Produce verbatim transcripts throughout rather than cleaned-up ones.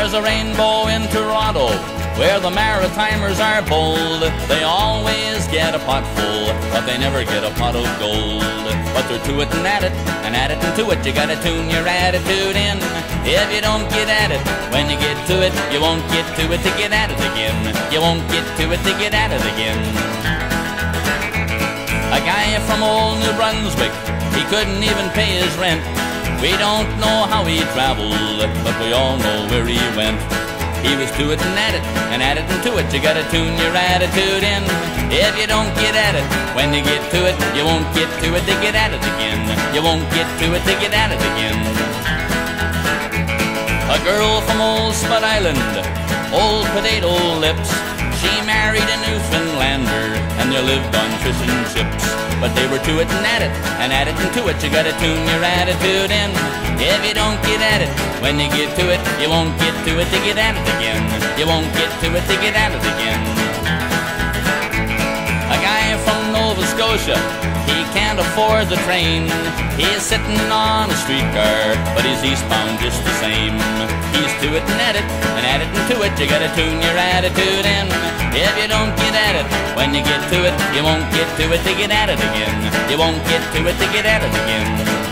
There's a rainbow in Toronto, where the Maritimers are bold. They always get a pot full, but they never get a pot of gold. But they're to it and at it, and at it and to it. You gotta tune your attitude in. If you don't get at it, when you get to it, you won't get to it to get at it again. You won't get to it to get at it again. A guy from old New Brunswick, he couldn't even pay his rent. We don't know how he traveled, but we all know where he went. He was to it and at it, and at it and to it. You gotta tune your attitude in. If you don't get at it, when you get to it, you won't get to it to get at it again. You won't get to it to get at it again. A girl from old Spud Island, old potato lips, she married a Newfoundlander, and they lived on fish and chips. But they were to it and at it, and at it and to it. You gotta tune your attitude in. If you don't get at it, when you get to it, you won't get to it to get at it again. You won't get to it to get at it again. A guy from Nova Scotia, he can't afford the train. He's sitting on a streetcar, but he's eastbound just the same. He's to it and at it, and at it and to it. You gotta tune your attitude in. If you don't get at it, when you get to it, you won't get to it to get at it again. You won't get to it to get at it again.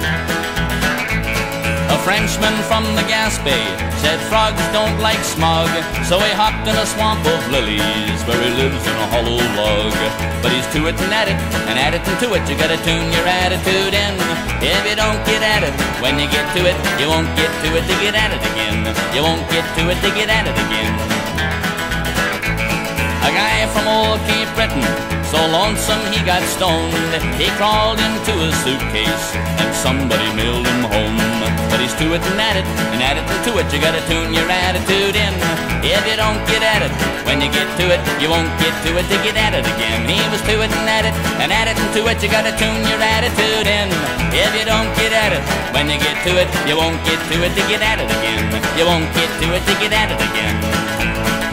A Frenchman from the Gaspé said frogs don't like smog, so he hopped in a swamp of lilies where he lives in a hollow log. But he's to it and at it, and at it and to it. You gotta tune your attitude in. If you don't get at it, when you get to it, you won't get to it to get at it again. You won't get to it to get at it again. A guy from old Cape Breton, so lonesome he got stoned, he crawled into his suitcase and somebody mailed him home. But he's to it and at it, and at it and to it. You gotta tune your attitude in. If you don't get at it, when you get to it, you won't get to it to get at it again. He was to it and at it, and at it and to it. You gotta tune your attitude in. If you don't get at it, when you get to it, you won't get to it to get at it again. You won't get to it to get at it again.